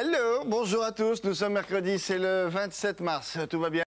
Hello, bonjour à tous. Nous sommes mercredi, c'est le 27 mars. Tout va bien?